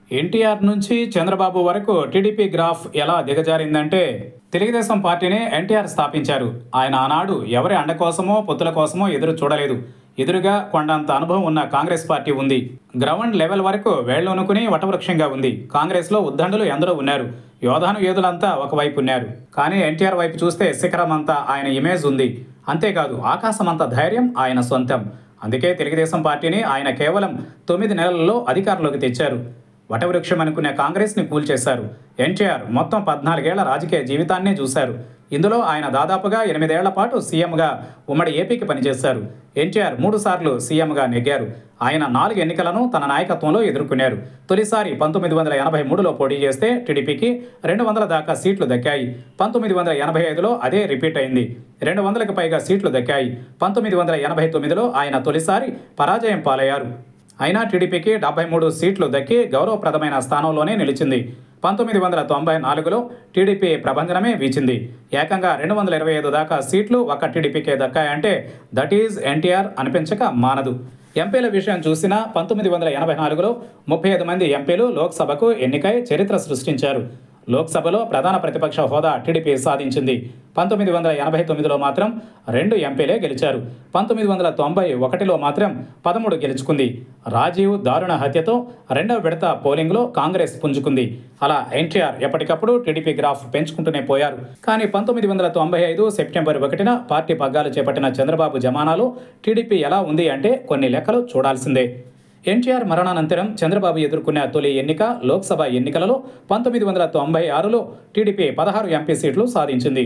ఎన్టీఆర్ నుంచి చంద్రబాబు వరకు TDP graph ఎలా దిగజారిందంటే తెలుగుదేశం పార్టీని ఎన్టీఆర్ స్థాపించారు. ఆయన ఆనాడు ఎవరి అండ కోసమో పొత్తుల కోసమో ఎదురు చూడలేదు. ఎదురుగా కొండంత అనుభవం ఉన్న కాంగ్రెస్ పార్టీ ఉంది. గ్రౌండ్ లెవెల్ వరకు వేళ్లొనుకుని వటవృక్షంగా ఉంది. కాంగ్రెస్లో ఉద్దండులు ఎందరో ఉన్నారు. యోధాను యోధులంతా ఒకవైపు ఉన్నారు. కానీ ఎన్టీఆర్ వైపు చూస్తే శిఖరమంతా ఆయన ఇమేజ్ ఉంది. అంతేకాదు ఆకాశమంత ధైర్యం ఆయన సొంతం. అందుకే తెలుగుదేశం పార్టీని ఆయన కేవలం 9 నెలల్లో అధికారంలోకి తెచ్చారు. వటవృక్షం అనుకునే కాంగ్రెస్ని కూల్చేశారు. ఎన్టీఆర్ మొత్తం 14 ఏళ్ల రాజకీయ జీవితాన్ని చూశారు. ఇందులో ఆయన దాదాపుగా 8 ఏళ్ల పాటు సీఎంగా ఉమ్మడి ఏపీకి పనిచేశారు. ఎన్టీఆర్ 3 సార్లు సీఎంగా నెగ్గారు. ఆయన 4 ఎన్నికలను తన నాయకత్వంలో ఎదుర్కొన్నారు. తొలిసారి 1983లో పోటీ చేస్తే టీడీపీకి 200 దాకా సీట్లు దక్కాయి. 1985లో అదే రిపీట్ అయింది. 200కి పైగా సీట్లు దక్కాయి. 1989లో ఆయన తొలిసారి పరాజయం పాలయ్యారు. అయినా టీడీపీకి 73 సీట్లు దక్కి గౌరవప్రదమైన స్థానంలోనే నిలిచింది. 1994లో టీడీపీ ప్రభంజనమే వీచింది. ఏకంగా 225 దాకా సీట్లు ఒక్క టీడీపీకే దక్కాయంటే దట్ ఈజ్ ఎన్టీఆర్ అనిపించక మానదు. ఎంపీల విషయం చూసినా 1984లో 35 మంది ఎంపీలు లోక్సభకు ఎన్నికై చరిత్ర సృష్టించారు. లోక్సభలో ప్రధాన ప్రతిపక్ష హోదా టీడీపీ సాధించింది. 1989లో మాత్రం 2 ఎంపీలే గెలిచారు. 1991లో మాత్రం 13 గెలుచుకుంది. రాజీవ్ దారుణ హత్యతో 2వ విడత పోలింగ్లో కాంగ్రెస్ పుంజుకుంది. అలా ఎన్టీఆర్ ఎప్పటికప్పుడు టీడీపీ గ్రాఫ్ పెంచుకుంటూనే పోయారు. కానీ 1995 సెప్టెంబర్ 1న పార్టీ పగ్గాలు చేపట్టిన చంద్రబాబు జమానాలో టీడీపీ ఎలా ఉంది అంటే కొన్ని లెక్కలు చూడాల్సిందే. ఎన్టీఆర్ మరణానంతరం చంద్రబాబు ఎదుర్కొన్న తొలి ఎన్నిక లోక్సభ ఎన్నికలలో 1996లో టీడీపీ 16 ఎంపీ సీట్లు సాధించింది.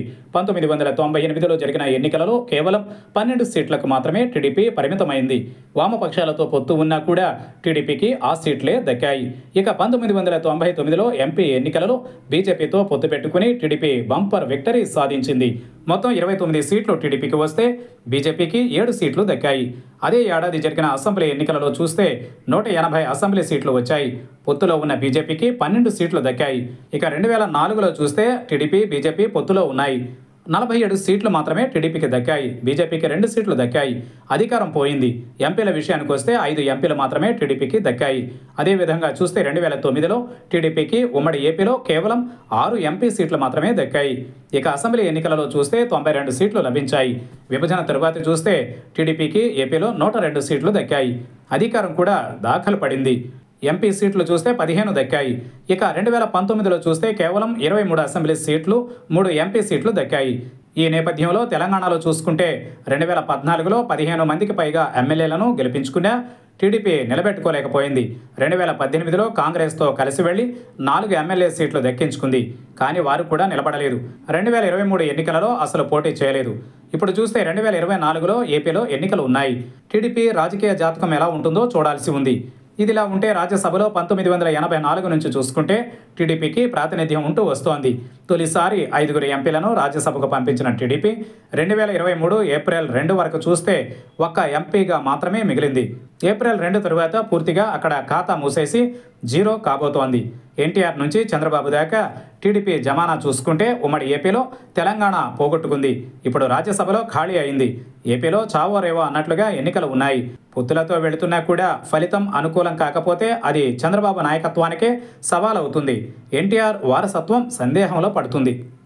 1998లో జరిగిన ఎన్నికలలో కేవలం 12 సీట్లకు మాత్రమే టీడీపీ పరిమితమైంది. వామపక్షాలతో పొత్తు ఉన్నా కూడా టీడీపీకి ఆ సీట్లే దక్కాయి. ఇక 1999లో ఎంపీ ఎన్నికలలో బీజేపీతో పొత్తు పెట్టుకుని టీడీపీ బంపర్ విక్టరీ సాధించింది. మొత్తం 29 సీట్లు టీడీపీకి వస్తే బీజేపీకి 7 సీట్లు దక్కాయి. అదే ఏడాది జరిగిన అసెంబ్లీ ఎన్నికలలో చూస్తే 180 అసెంబ్లీ సీట్లు వచ్చాయి. పొత్తులో ఉన్న బీజేపీకి 12 సీట్లు దక్కాయి. ఇక 2004లో చూస్తే టీడీపీ బీజేపీ పొత్తులో ఉన్నాయి. 47 సీట్లు మాత్రమే టీడీపీకి దక్కాయి. బీజేపీకి 2 సీట్లు దక్కాయి. అధికారం పోయింది. ఎంపీల విషయానికి వస్తే 5 ఎంపీలు మాత్రమే టీడీపీకి దక్కాయి. అదేవిధంగా చూస్తే 2009లో టీడీపీకి ఉమ్మడి ఏపీలో కేవలం 6 ఎంపీ సీట్లు మాత్రమే దక్కాయి. ఇక అసెంబ్లీ ఎన్నికలలో చూస్తే 92 సీట్లు లభించాయి. విభజన తరువాత చూస్తే టీడీపీకి ఏపీలో 102 సీట్లు దక్కాయి. అధికారం కూడా దాఖలు పడింది. ఎంపీ సీట్లు చూస్తే 15 దక్కాయి. ఇక 2019లో చూస్తే కేవలం 23 అసెంబ్లీ సీట్లు, 3 ఎంపీ సీట్లు దక్కాయి. ఈ నేపథ్యంలో తెలంగాణలో చూసుకుంటే 2014లో 15 మందికి పైగా ఎమ్మెల్యేలను గెలిపించుకున్న టీడీపీ నిలబెట్టుకోలేకపోయింది. 2018లో కాంగ్రెస్తో కలిసి వెళ్లి 4 ఎమ్మెల్యే సీట్లు దక్కించుకుంది. కానీ వారు కూడా నిలబడలేదు. 2023 ఎన్నికలలో అసలు పోటీ చేయలేదు. ఇప్పుడు చూస్తే 2024లో ఏపీలో ఎన్నికలు ఉన్నాయి. టీడీపీ రాజకీయ జాతకం ఎలా ఉంటుందో చూడాల్సి ఉంది. ఇదిలా ఉంటే రాజ్యసభలో 1984 నుంచి చూసుకుంటే టీడీపీకి ప్రాతినిధ్యం ఉంటూ వస్తోంది. తొలిసారి 5 ఎంపీలను రాజ్యసభకు పంపించిన టీడీపీ 2023 ఏప్రిల్ 2 వరకు చూస్తే ఒక్క ఎంపీగా మాత్రమే మిగిలింది. ఏప్రిల్ 2 తరువాత పూర్తిగా అక్కడ ఖాతా మూసేసి జీరో కాబోతోంది. ఎన్టీఆర్ నుంచి చంద్రబాబు దాకా టీడీపీ జమానా చూసుకుంటే ఉమ్మడి ఏపీలో తెలంగాణ పోగొట్టుకుంది. ఇప్పుడు రాజ్యసభలో ఖాళీ అయింది. ఏపీలో చావో రేవో అన్నట్లుగా ఎన్నికలు ఉన్నాయి. పొత్తులతో వెళుతున్నా కూడా ఫలితం అనుకూలం కాకపోతే అది చంద్రబాబు నాయకత్వానికే సవాల్ అవుతుంది. ఎన్టీఆర్ వారసత్వం సందేహంలో పడుతుంది.